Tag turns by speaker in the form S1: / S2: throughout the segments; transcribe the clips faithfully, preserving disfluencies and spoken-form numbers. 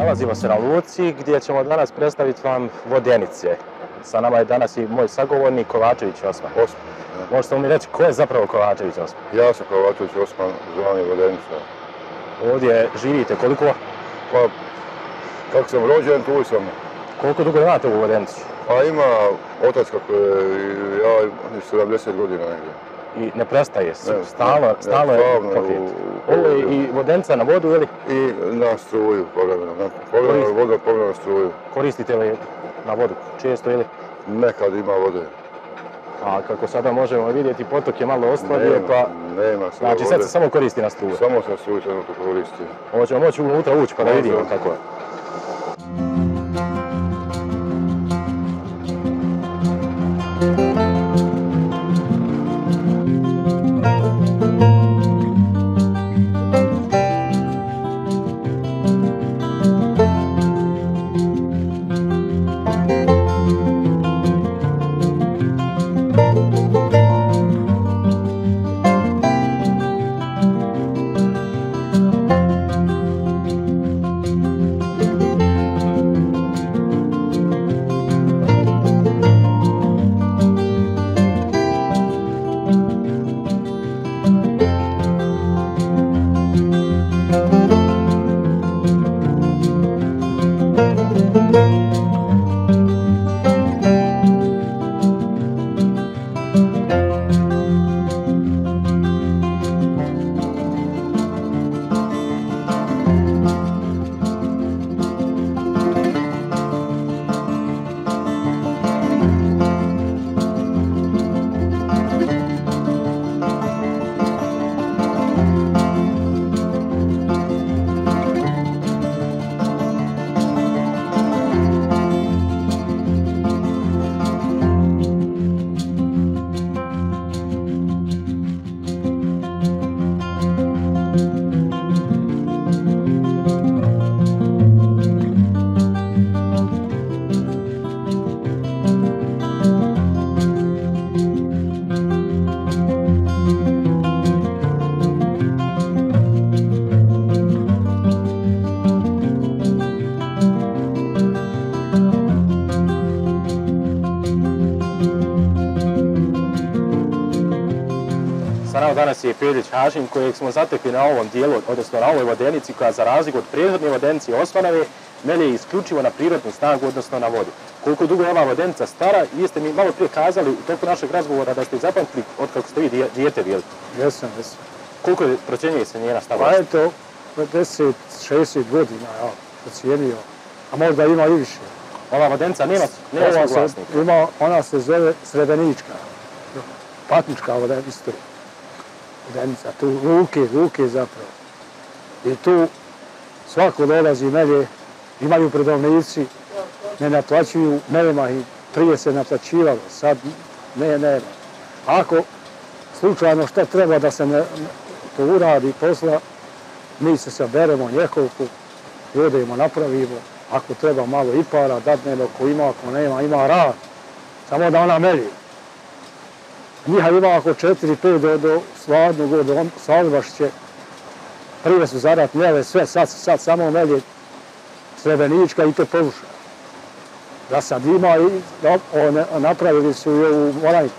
S1: Nalazimo se na luci gdje ćemo danas predstaviti vam vodenice. Sa nama je danas i moj sagovornik Kovačević Osman.
S2: Osman. Ja.
S1: Možete li mi reći ko je zapravo Kovačević Osman?
S2: Ja sam Kovačević Osman, zvani Vodenica.
S1: Ovdje živite koliko?
S2: Pa, kako sam rođen, tu sam.
S1: Koliko dugo imate u Vodenici?
S2: Pa ima otac kako je, ja sedamdeset godina negdje.
S1: I ne prestaje,
S2: Ne,
S1: stalno,
S2: ne,
S1: stalno
S2: ne,
S1: je
S2: stalno
S1: pokret.
S2: u- u-
S1: Ovo je i Vodenica na vodu ili
S2: I na struju, povremeno. Na- Povremeno
S1: Korist-
S2: voda, povremeno struju.
S1: koristite li na vodu često ili?
S2: Nekad ima vode.
S1: A kako sada možemo vidjeti, potok je malo osladio,
S2: Nema,
S1: pa
S2: nema sve
S1: znači sad
S2: vode.
S1: se samo koristi na struju.
S2: Samo se struju trenutno koristi.
S1: Ovo ćemo moći unutra ući pa da
S2: Može.
S1: vidimo kako je. Sa nama danas je Pedić Hašim kojeg smo zatekli na ovom dijelu, odnosno na ovoj vodenici koja za razliku od prethodne vodenice Osmanove melje isključivo na prirodnu snagu, odnosno na vodu. Koliko dugo je ova vodenica stara, vi ste mi malo prije kazali u toku našeg razgovora da ste zapamtili od kako ste vi dije- dijete bili.
S3: Jesam, jesam.
S1: Koliko je procjenjuje se njena
S3: Pa
S1: starost?
S3: eto, pedeset, šezdeset godina, ja, procijenio, a možda ima i više.
S1: Ova vodenica nema, nema
S3: Ova
S1: svog
S3: se,
S1: vlasnika.
S3: ima, ona se zove Srebrenička, patnička vodenica, vodenica, tu luke, luke zapravo. I tu svako dolazi melje, imaju predovnici, ne naplaćuju, nema i prije se naplaćivalo, sad ne, nema. Ako slučajno šta treba da se ne, to uradi posla, mi se saberemo njekoliko i odemo, napravimo. Ako treba malo i para, dadnemo, ako ima, ako nema, ima rad. Samo da ona melje. Njiha ima oko četiri, pet do, do Sladnog, do Slavbašće. Prije su zarat mjeve, sve, sad, sad samo melje Srebrenička i te povuša. Da sad ima i da, one, napravili su i ovu Moranjku.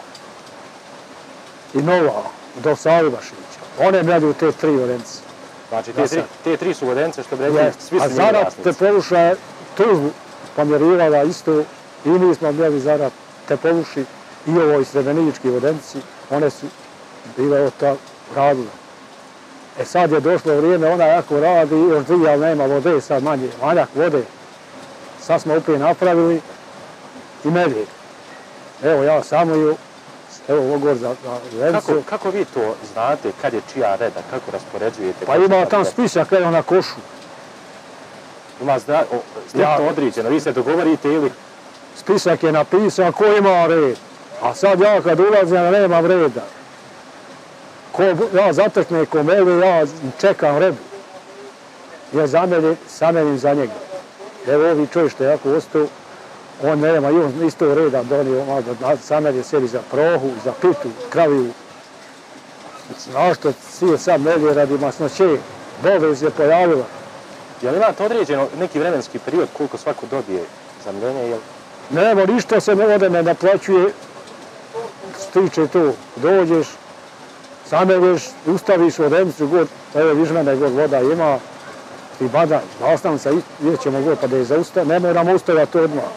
S3: I Nova, do Slavbašića. One melju te tri vodenice.
S1: Znači te
S3: Da
S1: tri,
S3: sad.
S1: te tri su vodenice što bi rekli,
S3: Je,
S1: svi su
S3: a
S1: njeni
S3: zarat te
S1: vlasnici.
S3: povuša je tužbu pomjerivala isto i mi smo bili zarat te povuši i ovoj Srebrenički vodenici, one su bile od ta radile. E sad je došlo vrijeme, ona jako radi, još dvije, ali nema vode, sad manje, manjak vode. Sad smo opet napravili i melje. Evo ja samo ju, evo ogor za, za vodenicu.
S1: Kako, kako vi to znate kad je čija reda, kako raspoređujete?
S3: Pa
S1: kako
S3: ima
S1: se
S3: tam
S1: radi?
S3: spisak, evo na košu.
S1: Ima zna, o, striktno
S3: Ja-
S1: određeno, vi se dogovorite ili
S3: Spisak je napisan ko ima red. A sad ja kad ulazim nemam reda. Ko ja zatekne ko mele, ja čekam redu. Ja zameljem, samelim za njega. Evo ovi čovjek što je jako ostao, on nema, i on isto reda donio, malo da samelje sebi za prohu, za pitu, kraviju. Znaš što svi sad melje radi masnoće, bolest je pojavila.
S1: Jel imate određeno neki vremenski period koliko svako dobije zamljenje? Jel...
S3: Nema ništa se vode ne naplaćuje, stiče to, dođeš, samelješ, ustaviš vodenicu god, evo viš mene god voda ima, ti badaj, nastavnica, vidjet ćemo god pa da je zaustav, ne moramo ustavljati to odmah.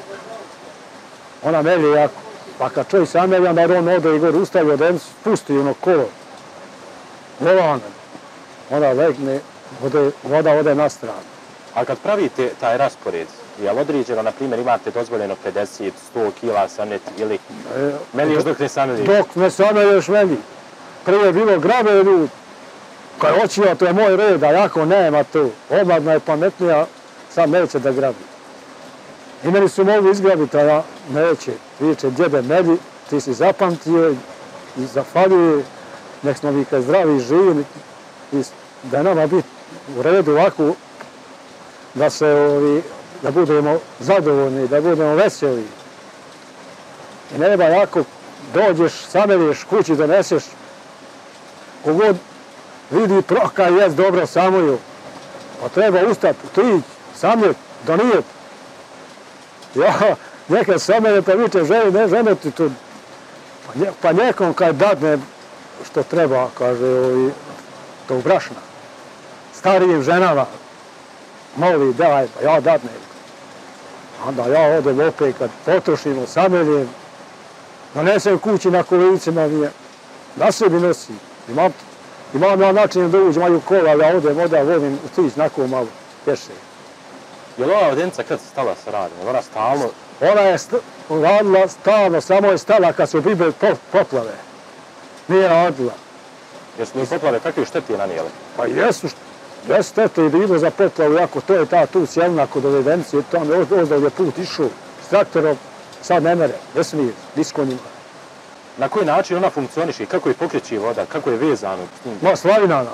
S3: Ona melje jako, pa kad čovjek samelja, onda on ode i god ustavi vodenicu, pusti ono kolo, volane, onda legne, voda ode na stranu.
S1: A kad pravite taj raspored, je li određeno, na primjer, imate dozvoljeno pedeset, sto kila samljeti ili
S3: E,
S1: meni još dok ne samljiš?
S3: Dok ne samelješ meni. Prije je bilo grabe ljudi. Kaj očio, to je moj red, a jako nema to. Omladna je pametnija, sad neće da grabi. I meni su mogli izgrabiti, a ja neće. Viče, djede, meni, ti si zapamtio i zafalio, nek smo mi kad zdravi i živi, i da nama biti u redu ovako, da se ovi, da budemo zadovoljni, da budemo veseli. I nema jako, dođeš, samelješ, kući doneseš, kogod vidi proka i jest dobro samoju, pa treba ustati, ti samljet, donijet. Ja, nekad samelje pa viče, želi, ne ženeti tu. Pa, nje, pa nekom kad dadne što treba, kaže, ovi, to brašna. Starijim ženama, moli, daj, pa ja dadnem. Onda ja odem opet kad potrošimo sameljem, donesem kući na kolicima, na sebi nosi. Imam, imam ja način da uđem, imaju kola, ali ja odem, onda vodim stić nakon malo, pješe.
S1: Je li ova vodenica kad se stala sa radom? Je li ona stalno?
S3: Ona je st radila stalno, samo je stala kad su bile poplave. Nije radila.
S1: Jesu li poplave kakve štete nanijeli?
S3: Pa jesu, jesu štete i bilo za poplavu, jako to je ta tu sjelna kod Vodenice, tam je ozdavlje put išao s traktorom, sad ne mere, ne smije, diskonima.
S1: Na koji način ona funkcioniše? Kako je pokreće voda? Kako je vezano s njim?
S3: Ma slavinana.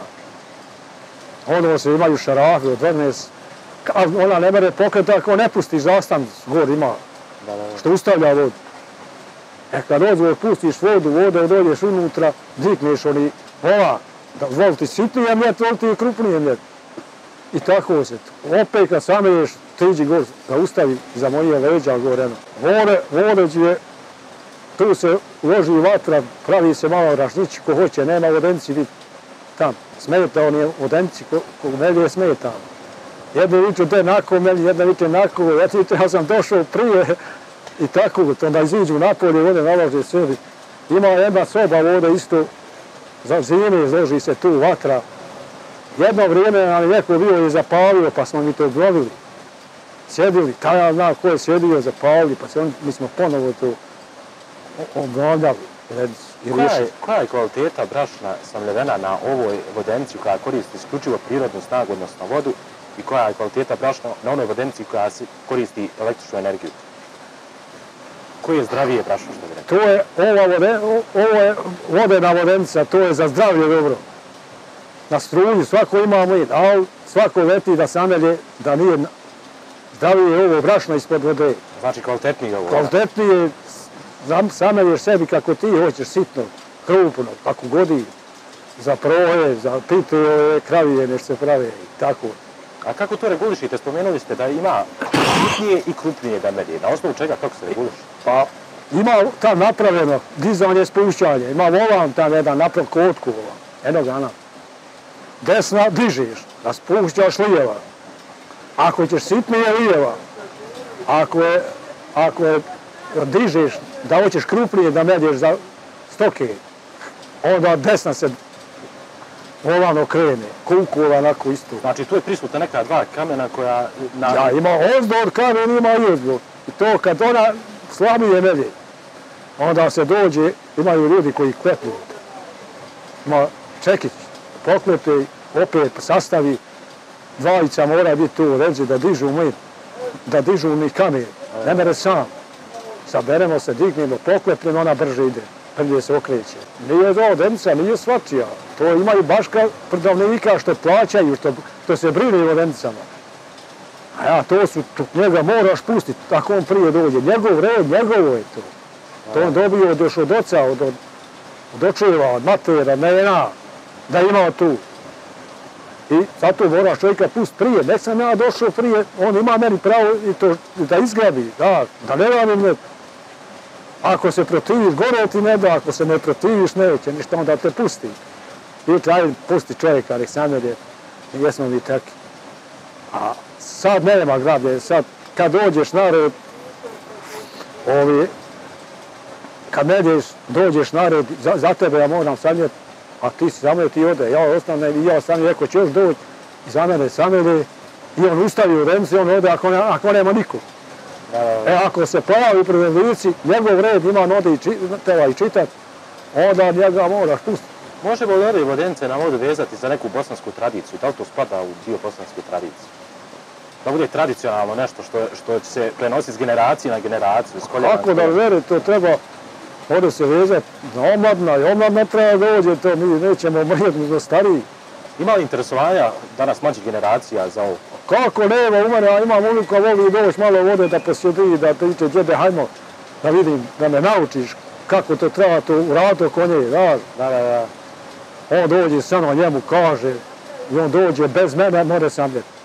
S3: Ono se imaju šarafe od dvanaest, ona ne mere pokreta ako ne pusti zastan, gor ima,
S1: Da, da, da.
S3: što ustavlja vodu. E kad odvoj pustiš vodu, voda dođeš unutra, dikneš oni, ova, da voliti sitnije mjet, voliti krupnije mjet. I tako se. Opet kad samelješ, tiđi gor, zaustavi za moje leđa goreno. Vode, vode je, tu se uloži vatra, pravi se malo rašnići, ko hoće, nema vodenici vid tam. Smeta on je vodenici, ko, ko melje smeta. Jedne viču te nako melji, jedna viče nako, ja sam došao prije i tako, onda iziđu napolje, vode nalaže sebi. Ima jedna soba vode isto, za zime izloži se tu vatra. Jedno vrijeme nam je neko bio i zapalio, pa smo mi to obnovili. Sjedili, taj ja znam ko je sjedio, zapalili, pa se on, mi smo ponovo to obnovljali.
S1: Koja je, koja je kvaliteta brašna samljevena na ovoj vodenici koja koristi isključivo prirodnu snagu, odnosno vodu, i koja je kvaliteta brašna na onoj vodenici koja koristi električnu energiju? Koji je zdravije brašno, što bi rekao?
S3: To je, ova vode, ovo je vodena vodenica, to je za zdravlje dobro. Na struju svako ima mlin, ali svako leti da samelje, da nije zdravije ovo brašno ispod vode.
S1: Znači kvalitetnije ovo?
S3: Kvalitetnije, samelješ sebi kako ti hoćeš, sitno, krupno, kako godi, za proje, za pite, kravije, nešto se prave i tako.
S1: A kako to regulišite? Spomenuli ste da ima sitnije i krupnije da melje. Na osnovu čega, kako se reguliši?
S3: Pa ima tam napravljeno dizanje, spušćanje, ima volan tam jedan naprav kotku volan, jednog dana. Desna dižeš, da spušćaš lijeva. Ako ćeš sitnije lijeva, ako je, ako je dižeš da hoćeš krupnije da melješ za stoke, onda desna se volan okrene, kuku onako isto.
S1: Znači tu je prisutna neka dva kamena koja... Na...
S3: Ja, ima ozdor kamen, ima i ozdor. I to kad ona slabije melje, onda se dođe, imaju ljudi koji klepnu. Ima čekić, poklepe, opet sastavi, dvojica mora biti tu u ređi da dižu mi, da dižu mi kamen, ne mere sam. Saberemo se, dignemo, poklepljeno, ona brže ide, prije se okreće. Nije to vodenica, nije svačija. To imaju baš prodavnika što plaćaju, što, što se brine vodenicama. A ja, to su, to njega moraš pustiti, tako on prije dođe. Njegov red, njegovo je to. To on dobio od, od oca, od, od, od očeva, od matera, ne ja, da ima tu. I zato moraš čovjeka pustiti prije. Nek sam ja došao prije, on ima meni pravo i to, da izgrabi, da, da ne radim ne. Ako se protiviš, gore ti ne da, ako se ne protiviš, neće ništa, onda te pusti. I treba pusti čovjeka, nek sam je, jesmo mi taki. A sad nema grablje, sad kad dođeš na red, ovi, kad ne ideš, dođeš na red, za, za tebe ja moram sanjeti, a ti si zamljen, ti ode, ja ostanem i ja sam rekao će još doći i za mene samljeli i on ustavi u remzi, on ode ako, ne, ako nema nikog. E, ako se pojavi pri lici, njegov red ima on ode i, či, teba i čitat, onda njega moraš pustiti.
S1: Možemo li ove vodenice na vodu vezati za neku bosansku tradiciju? Da li to spada u dio bosanske tradicije? Da bude tradicionalno nešto što, što će se prenositi s generacije na generaciju, s koljena.
S3: Kako da veri, to treba ovdje se vezati na omladna i omladna treba dođe, to mi nećemo mrijeti za stariji.
S1: Ima li interesovanja danas mlađih generacija za ovo?
S3: Kako nema, u mene, ja imam unuka, voli doći malo vode da posjedi, da priče, djede, hajmo, da vidim, da me naučiš kako to treba to uraditi oko nje, da, da, da, da. On dođe sa mnom, njemu kaže, i on dođe bez mene, more sam